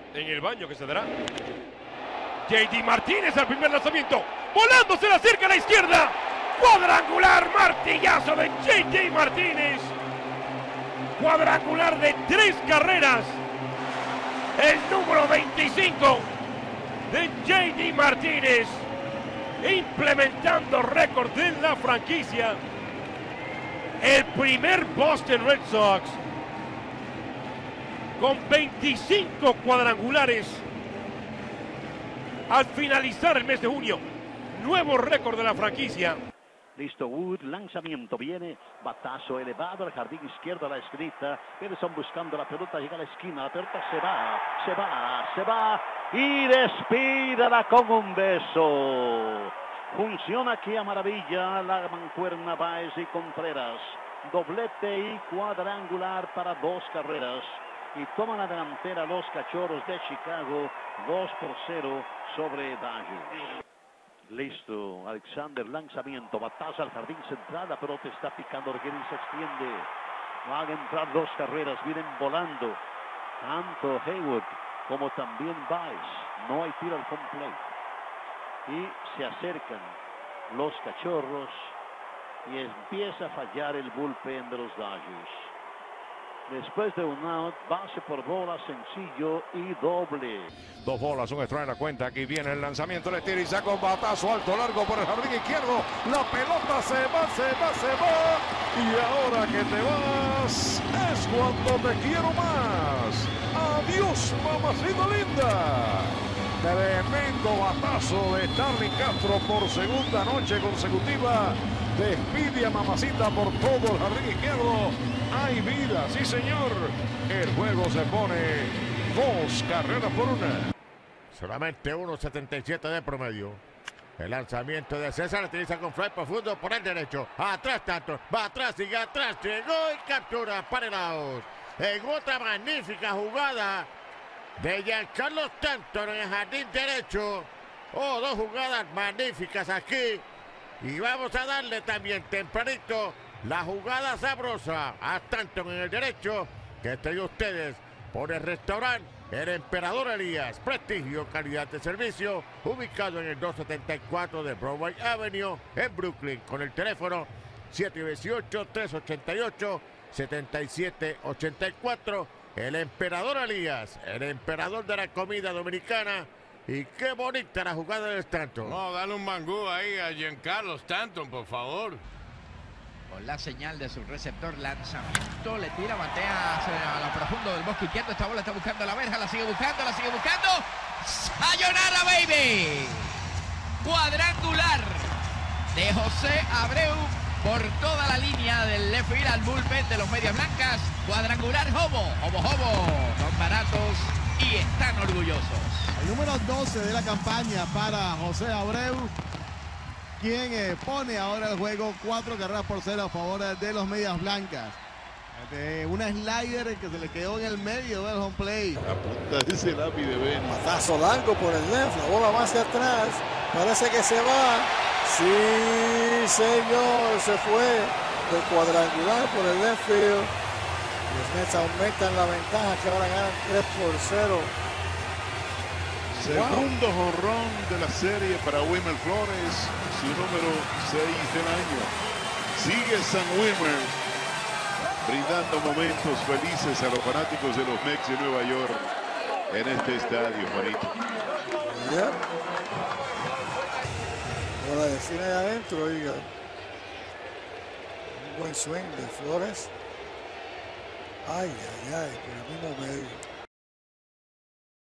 En el baño que se dará. JD Martínez al primer lanzamiento. Volando se la acerca a la izquierda. Cuadrangular, martillazo de JD Martínez. Cuadrangular de 3 carreras. El número 25 de JD Martínez. Implementando récord en la franquicia. El primer Boston Red Sox con 25 cuadrangulares al finalizar el mes de junio. Nuevo récord de la franquicia. Listo Wood, lanzamiento, viene, batazo elevado al jardín izquierdo a la esquinita. Peterson buscando la pelota, llega a la esquina, la pelota se va y despídala con un beso. Funciona aquí a maravilla la mancuerna Báez y Contreras. Doblete y cuadrangular para 2 carreras. Y toman la delantera los Cachorros de Chicago 2-0 sobre Dodgers. Listo, Alexander, lanzamiento, batazo al jardín central, la pelota está picando, Reguerín se extiende. Van a entrar 2 carreras, vienen volando. Tanto Haywood como también Báez. No hay tiro al home plate. Y se acercan los Cachorros y empieza a fallar el bullpen de los Dodgers. Después de un out, base por bola, sencillo y doble. 2 bolas, un strike en la cuenta. Aquí viene el lanzamiento, le tira y saca un batazo alto, largo por el jardín izquierdo. La pelota se va. Y ahora que te vas, es cuando te quiero más. Adiós, mamacita linda. Tremendo batazo de Starling Castro por segunda noche consecutiva. Despide a mamacita por todo el jardín izquierdo. Hay vida, sí señor. El juego se pone 2 carreras por 1. Solamente 1.77 de promedio. El lanzamiento de César utiliza con fly profundo por el derecho. Atrás tanto, va atrás, sigue atrás, llegó y captura para el out. En otra magnífica jugada de Giancarlo Stanton en el jardín derecho. 2 jugadas magníficas aquí. Y vamos a darle también tempranito la jugada sabrosa a Stanton en el derecho que trae ustedes por el restaurante El Emperador Elías. Prestigio, calidad de servicio, ubicado en el 274 de Broadway Avenue en Brooklyn, con el teléfono 718-388-7784. El Emperador Elías, el emperador de la comida dominicana. Y qué bonita la jugada de Stanton. No, dale un mangú ahí a Giancarlo Stanton, por favor. Con la señal de su receptor, lanzamiento, le tira, batea a lo profundo del bosque izquierdo. Esta bola está buscando la verja, la sigue buscando. ¡Sayonara, baby! Cuadrangular de José Abreu por toda la línea del left field al bullpen de los Medias Blancas. Cuadrangular Hobo, son baratos y están orgullosos. El número 12 de la campaña para José Abreu, quien pone ahora el juego 4 carreras por 0 a favor de los Medias Blancas. Una slider que se le quedó en el medio del home play. La punta de ese lápiz de Ben. Matazo largo por el left, la bola va hacia atrás. Parece que se va. Sí, señor, se fue de cuadrangular por el left field. Los Mets aumentan la ventaja, que ahora ganan 3-0. Segundo jonrón de la serie para Wilmer Flores, su número 6 del año. Sigue San Wilmer brindando momentos felices a los fanáticos de los Mets de Nueva York en este estadio, Juanito. Yeah. Bola de cine de adentro, oiga. Un buen swing de Flores. Ay, por el mismo medio.